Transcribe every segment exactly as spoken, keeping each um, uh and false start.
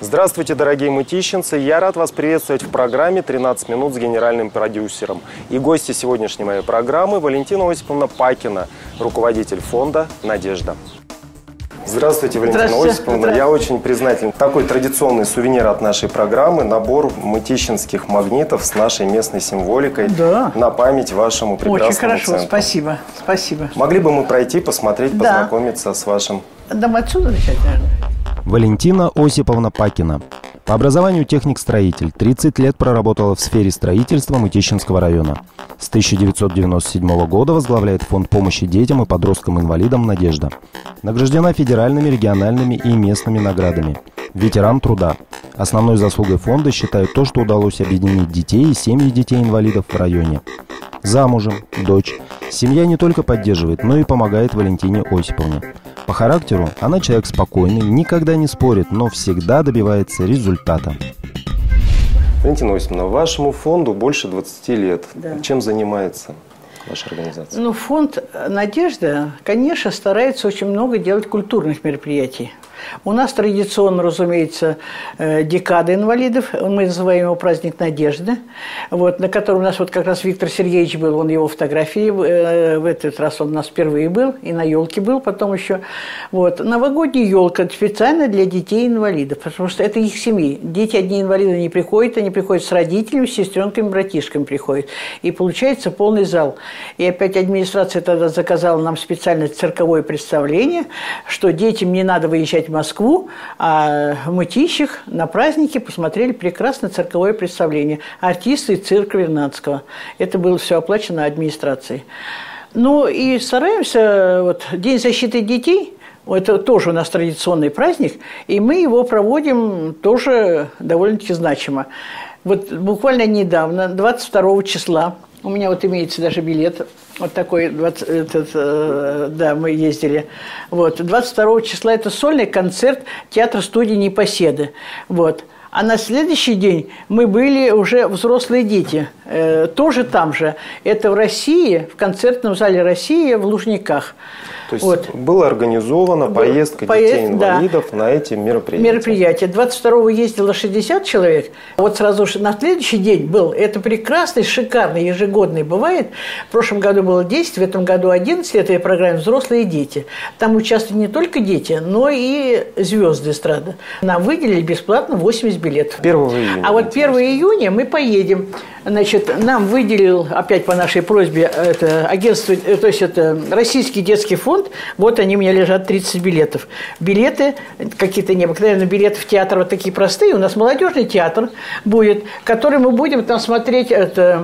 Здравствуйте, дорогие мытищенцы! Я рад вас приветствовать в программе «тринадцать минут с генеральным продюсером». И гости сегодняшней моей программы Валентина Осиповна Пакина, руководитель фонда «Надежда». Здравствуйте, Валентина Здравствуйте. Осиповна. Здравствуйте. Я очень признателен. Такой традиционный сувенир от нашей программы – набор мытищинских магнитов с нашей местной символикой, да. на память вашему прекрасному Очень хорошо, центру. спасибо, спасибо. Могли бы мы пройти, посмотреть, Да. познакомиться с вашим... Да, мы отсюда начать, наверное. Валентина Осиповна Пакина. По образованию техник-строитель. тридцать лет проработала в сфере строительства Мытищинского района. С тысяча девятьсот девяносто седьмого года возглавляет фонд помощи детям и подросткам-инвалидам «Надежда». Награждена федеральными, региональными и местными наградами. Ветеран труда. Основной заслугой фонда считают то, что удалось объединить детей и семьи детей-инвалидов в районе. Замужем, дочь. Семья не только поддерживает, но и помогает Валентине Осиповне. По характеру она человек спокойный, никогда не спорит, но всегда добивается результата. Валентина Осиповна, вашему фонду больше двадцати лет. Да. Чем занимается ваша организация? Ну, фонд «Надежда», конечно, старается очень много делать культурных мероприятий. У нас традиционно, разумеется, декада инвалидов, мы называем его праздник Надежды, вот, на котором у нас вот как раз Виктор Сергеевич был, он его фотографии, в этот раз он у нас впервые был, и на елке был потом еще. Вот. Новогодняя елка специально для детей-инвалидов, потому что это их семьи. Дети одни инвалиды не приходят, они приходят с родителями, с сестренками, братишками приходят. И получается полный зал. И опять администрация тогда заказала нам специальное цирковое представление, что детям не надо выезжать в Москву, а в Мытищах на празднике посмотрели прекрасное цирковое представление. Артисты цирка Вернадского. Это было все оплачено администрацией. Ну и стараемся, вот, День защиты детей, это тоже у нас традиционный праздник, и мы его проводим тоже довольно-таки значимо. Вот буквально недавно, двадцать второго числа, у меня вот имеется даже билет, вот такой, двадцать, этот, э, да, мы ездили. Вот, двадцать второго числа это сольный концерт театра-студии «Непоседы». Вот. А на следующий день мы были уже взрослые дети, э, тоже там же. Это в России, в концертном зале «Россия» в Лужниках. То есть вот. была организована поездка Поезд, детей-инвалидов, да, на эти мероприятия. Мероприятие. двадцать второго ездило шестьдесят человек. Вот сразу же на следующий день был. Это прекрасный, шикарный, ежегодный бывает. В прошлом году было десять, в этом году одиннадцать. Это программа «Взрослые дети». Там участвуют не только дети, но и звезды эстрады. Нам выделили бесплатно восемьдесят билетов. первого июня. А вот первого июня мы поедем. Значит, нам выделил, опять по нашей просьбе, это агентство, то есть это Российский детский фонд. Вот они у меня лежат, тридцать билетов. Билеты, какие-то необыкновенные билеты в театр, вот такие простые. У нас молодежный театр будет, который мы будем там смотреть, это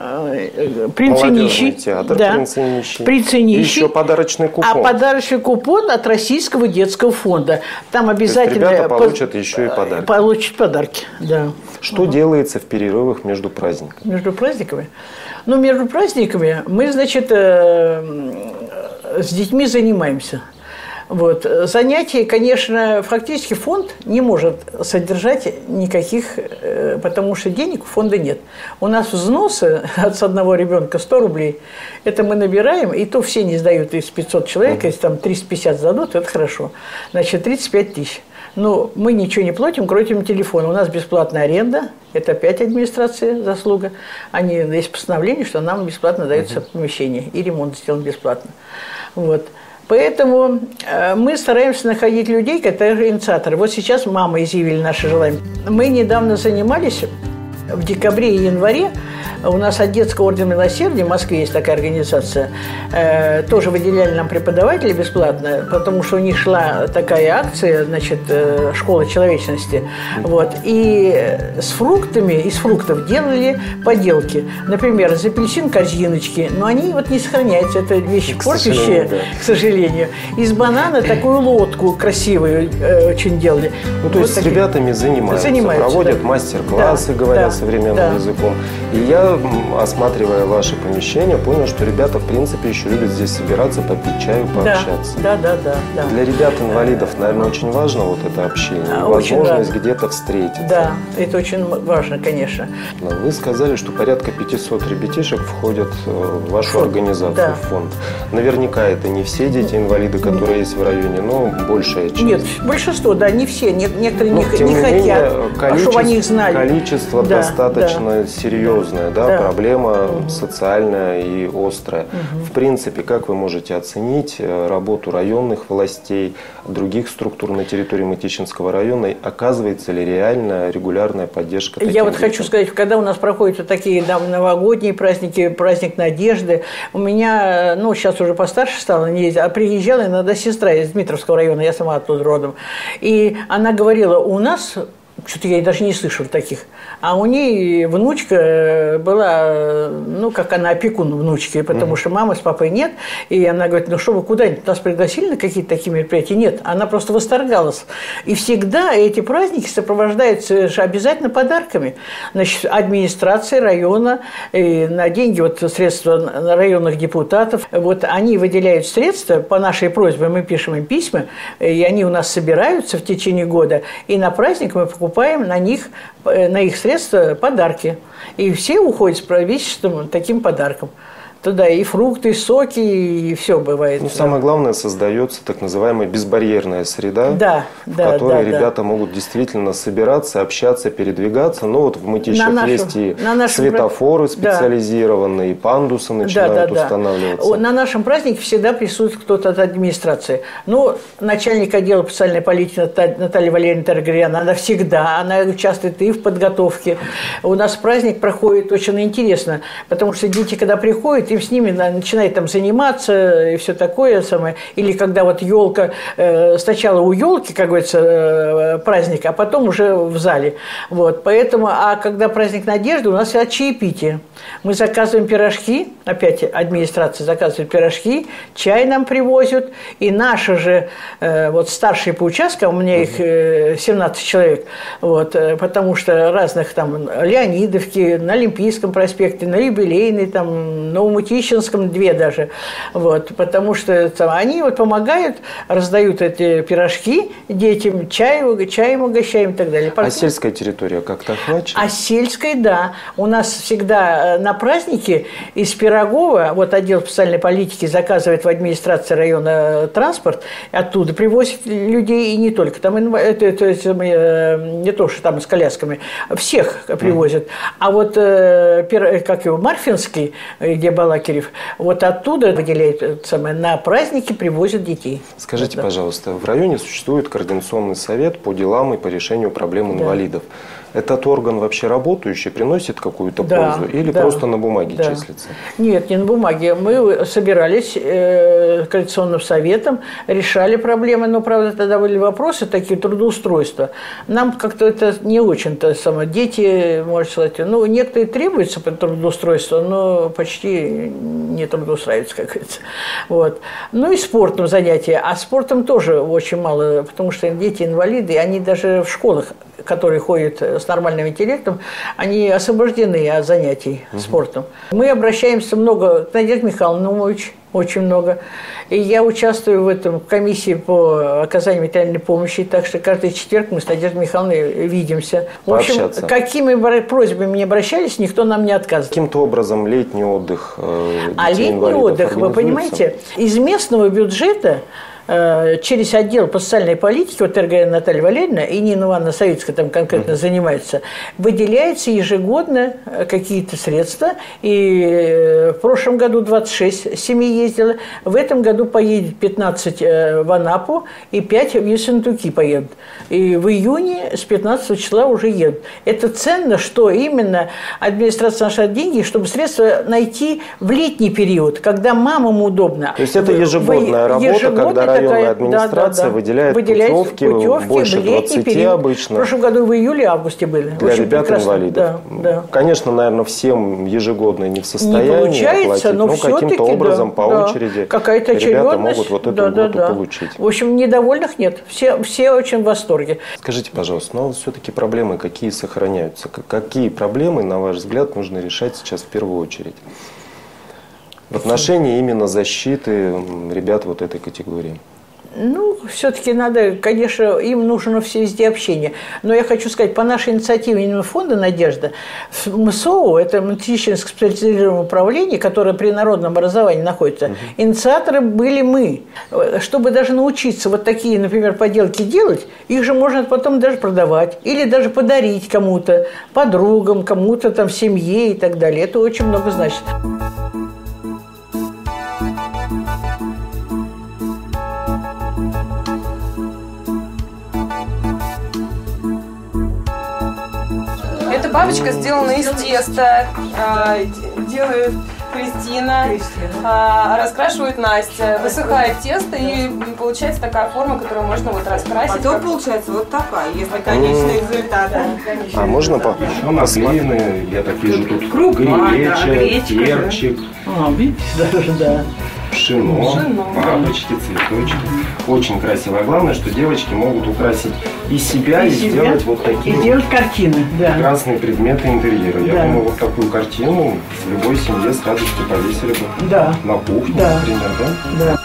«Принц и нищий». Театр, да. «Принц и нищий». «Принц и нищий». И еще подарочный купон. А подарочный купон от Российского детского фонда. Там обязательно... То есть ребята получат еще и подарки. Получат подарки, да. Что угу. делается в перерывах между праздниками? Между праздниками? Ну, между праздниками мы, значит, с детьми занимаемся. Вот. Занятия, конечно, фактически фонд не может содержать никаких, потому что денег у фонда нет. У нас взносы от с одного ребенка сто рублей. Это мы набираем, и то все не сдают из пятисот человек, угу. если там триста пятьдесят сдадут, это хорошо. Значит, тридцать пять тысяч. Ну, мы ничего не платим, кроме телефона. У нас бесплатная аренда, это опять администрация заслуга. Они, есть постановление, что нам бесплатно дается uh-huh. помещение, и ремонт сделан бесплатно. Вот. Поэтому э, мы стараемся находить людей, которые инициаторы. Вот сейчас мамы изъявили наше желание. Мы недавно занимались в декабре и январе. У нас от Детского ордена Милосердия, в Москве есть такая организация, э, тоже выделяли нам преподавателей бесплатно, потому что у них шла такая акция, значит, э, школа человечности. Вот, и с фруктами, из фруктов делали поделки. Например, из апельсин корзиночки, но они вот не сохраняются, это вещи портящие, да. к сожалению. Из банана такую лодку красивую э, очень делали. Ну, то вот есть такие. С ребятами занимаются, занимаются проводят да. мастер-классы, да, говоря да, современным да. языком. И я я, осматривая ваше помещение, понял, что ребята, в принципе, еще любят здесь собираться, попить чаю, пообщаться. Да, да, да, да. Для ребят-инвалидов, наверное, очень важно вот это общение, очень возможность рад. где-то встретиться. Да, это очень важно, конечно. Вы сказали, что порядка пятисот ребятишек входят в вашу Фонд. организацию, Да. в фонд. Наверняка это не все дети-инвалиды, которые есть в районе, но большая часть. Нет, большинство, да, не все. Не, некоторые Но, не, тем не не хотят, менее, а чтобы они их знали. Количество Да, достаточно серьезное, да, Да. проблема Угу. социальная и острая. Угу. В принципе, как вы можете оценить работу районных властей, других структур на территории Мытищинского района? Оказывается ли реально регулярная поддержка таким Я вот детям? хочу сказать, когда у нас проходят вот такие да, новогодние праздники, праздник Надежды, у меня, ну, сейчас уже постарше стала, не ездила, а приезжала иногда сестра из Дмитровского района, я сама оттуда родом, и она говорила, у нас... Что-то я даже не слышала таких. А у нее внучка была, ну, как она, опекун внучки, потому mm-hmm. что мамы с папой нет. И она говорит, ну что вы куда-нибудь нас пригласили на какие-то такие мероприятия? Нет, она просто восторгалась. И всегда эти праздники сопровождаются обязательно подарками. Значит, администрации района, и на деньги, вот средства районных депутатов, вот они выделяют средства, по нашей просьбе мы пишем им письма, и они у нас собираются в течение года, и на праздник мы покупаем покупаем на них, на их средства подарки. И все уходят с правительством таким подарком. Туда и фрукты, и соки, и все бывает. Ну, самое главное, создается так называемая безбарьерная среда, да, в да, которой да, ребята да. могут действительно собираться, общаться, передвигаться. Ну, вот в Мытищах на есть и нашем... светофоры специализированные, да. и пандусы начинают да, да, устанавливаться. Да. На нашем празднике всегда присутствует кто-то от администрации. Ну, начальник отдела социальной политики Наталья Валерьевна Таргарян, она всегда, она участвует и в подготовке. У нас праздник проходит очень интересно, потому что дети, когда приходят, им с ними начинает там заниматься и все такое самое. Или когда вот елка, э, сначала у елки, как говорится, э, праздник, а потом уже в зале. Вот, поэтому, а когда праздник Надежды, у нас от чаепития. Мы заказываем пирожки, опять администрация заказывает пирожки, чай нам привозят, и наши же, э, вот старшие по участкам, у меня их э, семнадцать человек, вот, э, потому что разных там Леонидовки, на Олимпийском проспекте, на Юбилейной, там, на Умутищинском две даже, вот, потому что там, они вот помогают, раздают эти пирожки детям, чай, чаем угощаем и так далее. А сельская территория как-то охвачена? А сельская, да. У нас всегда на праздники из Пирогова, вот отдел специальной политики заказывает в администрации района транспорт, оттуда привозят людей, и не только. Там это, это, это не то, что там с колясками, всех привозят. Mm. А вот как его, Марфинский, где Балакирев, вот оттуда выделяют самое, на праздники привозят детей. Скажите, вот, пожалуйста, в районе существует координационный совет по делам и по решению проблем да. инвалидов. Этот орган вообще работающий, приносит какую-то да, пользу или да, просто на бумаге да. числится? Нет, не на бумаге. Мы собирались э, коалиционным советом, решали проблемы, но, правда, тогда были вопросы такие, трудоустройства. Нам как-то это не очень-то само. Дети, можно сказать, ну, некоторые требуются по трудоустройству, но почти не трудоустраиваются, как говорится. Вот. Ну и спортом занятия. А спортом тоже очень мало, потому что дети-инвалиды, они даже в школах, которые ходят с нормальным интеллектом, они освобождены от занятий угу. спортом. Мы обращаемся много к Надежде Михайловне, очень много. И я участвую в этом в комиссии по оказанию материальной помощи, так что каждый четверг мы с Надеждой Михайловной видимся. В общем, пообщаться. Какими просьбами не обращались, никто нам не отказывает. Каким-то образом летний отдых э, А летний отдых, вы понимаете, из местного бюджета через отдел по социальной политике, вот Таргарян Наталья Валерьевна и Нина Ивановна Савицкая там конкретно uh-huh. занимается, выделяются ежегодно какие-то средства. И в прошлом году двадцать шесть семей ездило, в этом году поедет пятнадцать в Анапу и пять в Ессентуки поедут. И в июне с пятнадцатого числа уже едут. Это ценно, что именно администрация нашла деньги, чтобы средства найти в летний период, когда мамам удобно. То есть это ежегодная работа, ежегодно, когда районная такая, администрация да, да, да. выделяет, выделяет путевки, путевки больше двадцати период. обычно. В прошлом году в июле-августе были. Для ребят-инвалидов. Да, да. Конечно, наверное, всем ежегодно не в состоянии не получается, оплатить, но, но каким-то образом да, по да. очереди какая-то ребята могут вот эту да, да, льготу да. получить. В общем, недовольных нет. Все, все очень в восторге. Скажите, пожалуйста, но все-таки проблемы какие сохраняются? Какие проблемы, на ваш взгляд, нужно решать сейчас в первую очередь? В отношении именно защиты ребят вот этой категории. Ну, все-таки надо, конечно, им нужно везде общение. Но я хочу сказать, по нашей инициативе именно фонда «Надежда», МСОУ, это Монтичинское специализированное управление, которое при народном образовании находится, угу. инициаторы были мы. Чтобы даже научиться вот такие, например, поделки делать, их же можно потом даже продавать. Или даже подарить кому-то, подругам, кому-то там в семье и так далее. Это очень много значит. Эта бабочка сделана из теста, делает Кристина, Кристина. раскрашивает Настя. Высыхает тесто и получается такая форма, которую можно вот раскрасить. Потом как... получается вот такая, если конечный результат. А можно по посмотреть? Я так вижу, тут греча, перчик. А, видите, даже, да. Пшено, бабочки, цветочки. Очень красиво. А главное, что девочки могут украсить и себя, и, и себя, сделать вот такие и сделать картины, да. прекрасные предметы интерьера. Я да. думаю, вот такую картину в любой семье с радостью повесили бы да. на кухню, да. например, да? Да.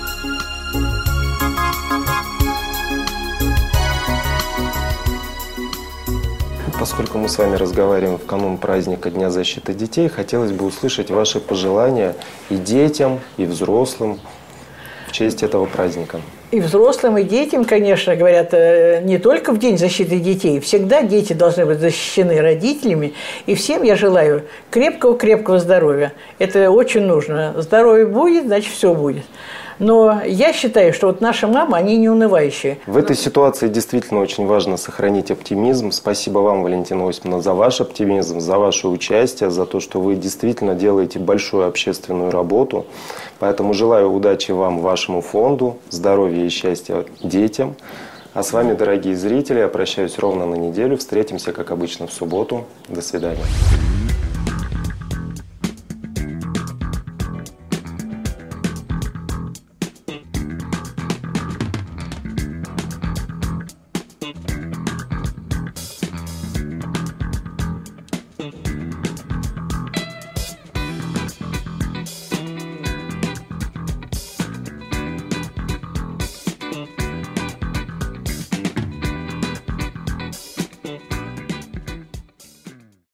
Поскольку мы с вами разговариваем в канун праздника Дня защиты детей, хотелось бы услышать ваши пожелания и детям, и взрослым в честь этого праздника. И взрослым, и детям, конечно, говорят, не только в День защиты детей. Всегда дети должны быть защищены родителями. И всем я желаю крепкого-крепкого здоровья. Это очень нужно. Здоровье будет, значит, все будет. Но я считаю, что вот наши мамы, они не унывающие. В этой ситуации действительно очень важно сохранить оптимизм. Спасибо вам, Валентина Осиповна, за ваш оптимизм, за ваше участие, за то, что вы действительно делаете большую общественную работу. Поэтому желаю удачи вам, вашему фонду, здоровья и счастья детям. А с вами, дорогие зрители, я прощаюсь ровно на неделю. Встретимся, как обычно, в субботу. До свидания.